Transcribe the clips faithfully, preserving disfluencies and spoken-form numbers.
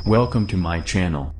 Welcome to my channel.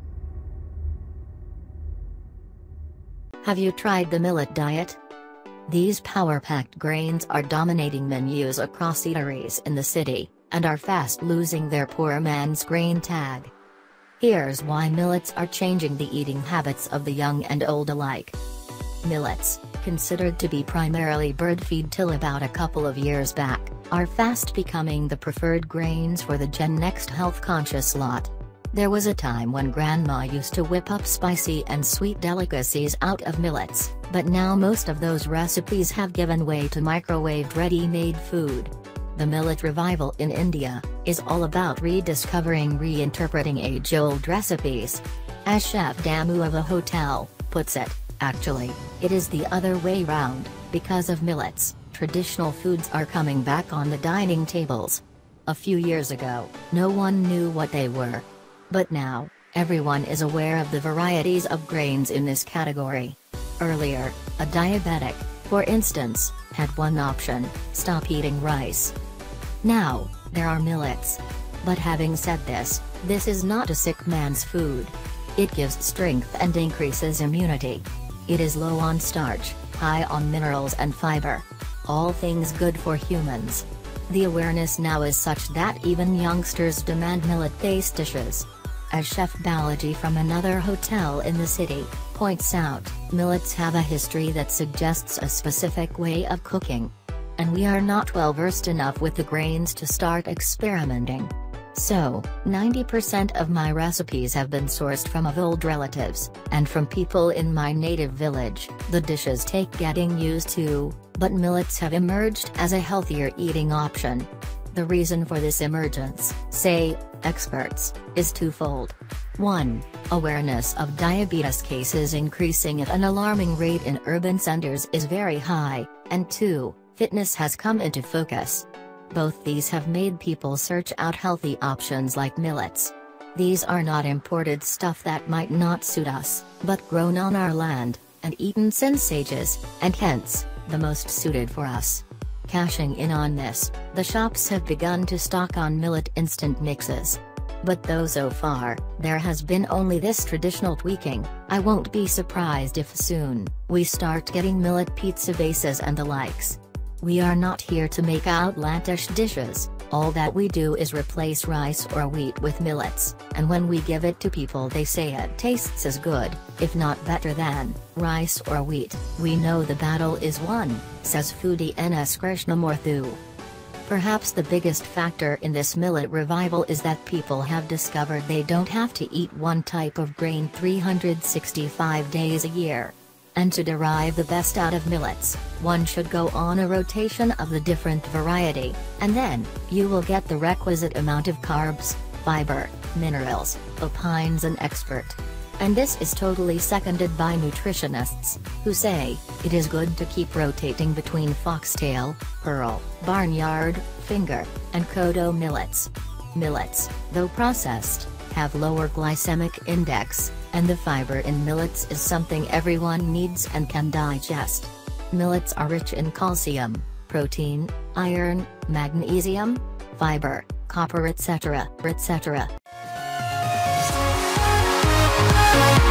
Have you tried the millet diet? These power-packed grains are dominating menus across eateries in the city, and are fast losing their poor man's grain tag. Here's why millets are changing the eating habits of the young and old alike. Millets, considered to be primarily bird feed till about a couple of years back, are fast becoming the preferred grains for the Gen Next health-conscious lot. There was a time when Grandma used to whip up spicy and sweet delicacies out of millets, but now most of those recipes have given way to microwaved ready-made food. The millet revival in India is all about rediscovering, reinterpreting age-old recipes. As Chef Damu of a hotel puts it, actually, it is the other way round. Because of millets, traditional foods are coming back on the dining tables. A few years ago, no one knew what they were. But now, everyone is aware of the varieties of grains in this category. Earlier, a diabetic, for instance, had one option: stop eating rice. Now, there are millets. But having said this, this is not a sick man's food. It gives strength and increases immunity. It is low on starch, high on minerals and fiber. All things good for humans. The awareness now is such that even youngsters demand millet-based dishes. As Chef Balaji from another hotel in the city points out, millets have a history that suggests a specific way of cooking. And we are not well versed enough with the grains to start experimenting. So, ninety percent of my recipes have been sourced from of old relatives, and from people in my native village. The dishes take getting used to, but millets have emerged as a healthier eating option. The reason for this emergence, say experts, is twofold. one. Awareness of diabetes cases increasing at an alarming rate in urban centers is very high, and two. Fitness has come into focus. Both these have made people search out healthy options like millets. These are not imported stuff that might not suit us, but grown on our land, and eaten since ages, and hence, the most suited for us. Cashing in on this, the shops have begun to stock on millet instant mixes. But though so far, there has been only this traditional tweaking, I won't be surprised if soon, we start getting millet pizza bases and the likes. We are not here to make outlandish dishes, all that we do is replace rice or wheat with millets, and when we give it to people they say it tastes as good, if not better than, rice or wheat. We know the battle is won, says foodie N S Krishnamurthy. Perhaps the biggest factor in this millet revival is that people have discovered they don't have to eat one type of grain three hundred sixty-five days a year. And to derive the best out of millets, one should go on a rotation of the different variety, and then, you will get the requisite amount of carbs, fiber, minerals, opines an expert. And this is totally seconded by nutritionists, who say, it is good to keep rotating between foxtail, pearl, barnyard, finger, and kodo millets. Millets, though processed, have lower glycemic index, and the fiber in millets is something everyone needs and can digest. Millets are rich in calcium, protein, iron, magnesium, fiber, copper et cetera, et cetera.